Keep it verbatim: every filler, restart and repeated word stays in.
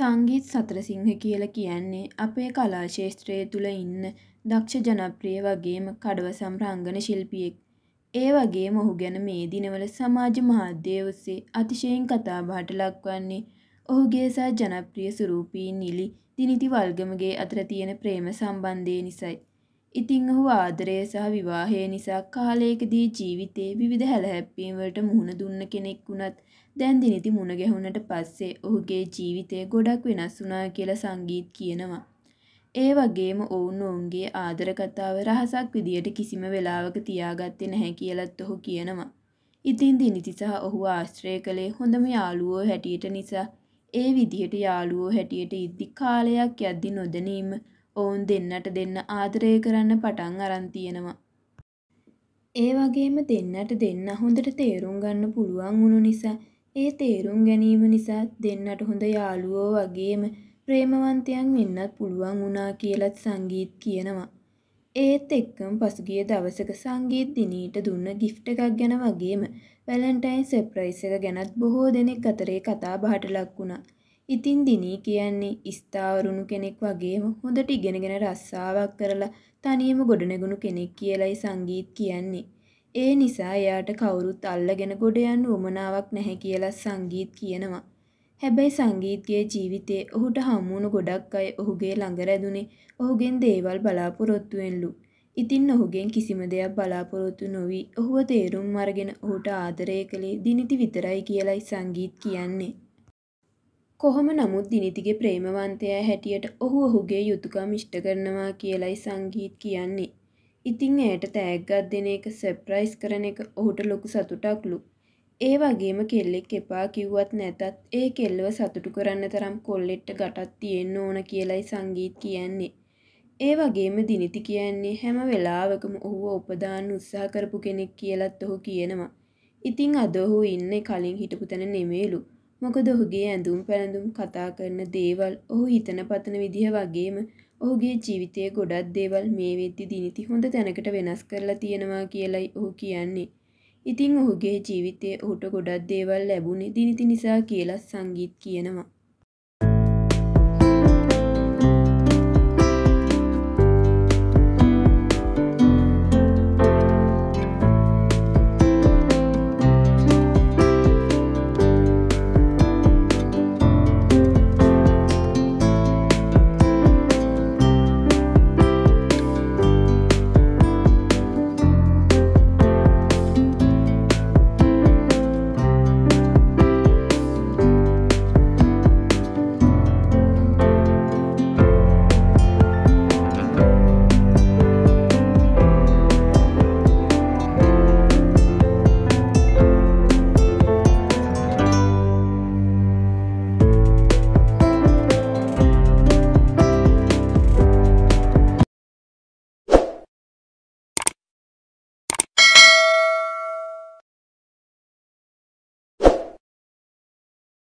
සංගීත් සතරසිංහ කියලා කියන්නේ අපේ කලා ක්ෂේත්‍රය තුළ ඉන්න දක්ෂ ජනප්‍රිය වගේම කඩවසම් රංගන ශිල්පියෙක්. ඒ වගේම ඔහු ගැන මේ දිනවල සමාජ මාධ්‍ය ඔස්සේ අතිශයින් කතාබහට ලක්වන්නේ ඔහුගේ සහ ජනප්‍රිය සුරූපී නිලි දිනිති වල්ගමගේ අතර තියෙන ප්‍රේම සම්බන්ධය නිසයි. ඉතින් ඔහු ආදරය සහ විවාහය නිසා කාලයකදී ජීවිතේ විවිධ හැලහැප්පීම් වලට මුහුණ දුන්න කෙනෙක් වුණත් දැන් දිනිති මුණ ගැහුණට පස්සේ ඔහුගේ ජීවිතය ගොඩක් වෙනස් වුණා කියලා සංගීත් කියනවා. ඒ වගේම ඔවුන් ඔවුන්ගේ ආදර කතාව රහසක් විදියට කිසිම වෙලාවක තියාගත්තේ නැහැ කියලත් ඔහු කියනවා. ඉතින් දිනිති සහ ඔහු ආශ්‍රය කළේ හොඳම යාළුවෝ හැටියට නිසා ඒ විදිහට යාළුවෝ හැටියට ඉද්දි කාලයක් යද්දි නොදැනීම ඔවුන් දෙන්නට දෙන්න ආදරය කරන්න පටන් අරන් තියෙනවා. ඒ වගේම දෙන්නට දෙන්න හොඳට තේරුම් ගන්න පුළුවන් වුණු නිසා ඒ තේරුම් ගැනීම නිසා දෙන්නට හොඳ යාළුවෝ වගේම ප්‍රේමවන්තයන් වෙන්නත් පුළුවන් වුණා කියලත් සංගීත් කියනවා. ඒත් එක්කම පසුගිය දවසක සංගීත් දිනීට දුන්න ගිෆ්ට් එකක් ගැන වගේම වැලන්ටයින් සර්ප්‍රයිස් එක ගැනත් බොහෝ දෙනෙක් අතරේ කතා බහට ලක් වුණා. ඉතින් දිනී කියන්නේ ස්ථාවරුණු කෙනෙක් වගේම හොඳට ඉගෙනගෙන රස්සාවක් කරලා තනියම ගොඩනැගුණු කෙනෙක් කියලයි සංගීත් කියන්නේ. ඒ නිසා එයාට කවුරුත් අල්ලගෙන ගොඩ යන්න උවමනාවක් නැහැ කියලා සංගීත් කියනවා. හැබැයි සංගීත්ගේ ජීවිතේ ඔහුට හම්බුණු ගොඩක් අය ඔහුගේ ළඟ රැඳුනේ ඔහුගෙන් දේවල් බලාපොරොත්තුවෙන්ලු. ඉතින් ඔහුගෙන් කිසිම දෙයක් බලාපොරොත්තු නොවි ඔහුව තේරුම් අරගෙන ඔහුට ආදරය කළේ දිනිති විතරයි කියලයි සංගීත් කියන්නේ. කොහොම නමුත් දිනිතිගේ ප්‍රේමවන්තයා හැටියට ඔහු ඔහුගේ යුතුයකම් ඉෂ්ට කරනවා කියලයි සංගීත් කියන්නේ. ඉතින් ඇයට තෑග්ගක් දෙන එක සර්ප්‍රයිස් කරන එක ඔහුට ලොකු සතුටක්ලු. ඒ වගේම කෙල්ලෙක් එපා කිව්වත් නැතත් ඒ කෙල්ලව සතුටු කරන්න තරම් කොල්ලෙට්ට ගටක් තියෙන්න ඕන කියලයි සංගීත් කියන්නේ. ඒ වගේම දිනිති කියන්නේ හැම වෙලාවකම ඔහුව උපදාන්න උත්සාහ කරපු කෙනෙක් කියලත් ඔහු කියනවා. ඉතින් අද ඔහු ඉන්නේ කලින් හිටපු තැන නෙමෙයිලු. මොකද ඔහුගේ ඇඳුම් පැළඳුම් කතා කරන දේවල් ඔහු හිතන පතන විදිහ වගේම ඔහුගේ ජීවිතයේ ගොඩක් දේවල් මේ වෙද්දි දිනිති හොඳ තැනකට වෙනස් කරලා තියෙනවා කියලයි ඔහු කියන්නේ. ඉතින් ඔහුගේ ජීවිතයේ ඔහුට ගොඩක් දේවල් ලැබුණේ දිනිති නිසා කියලා සංගීත් කියනවා.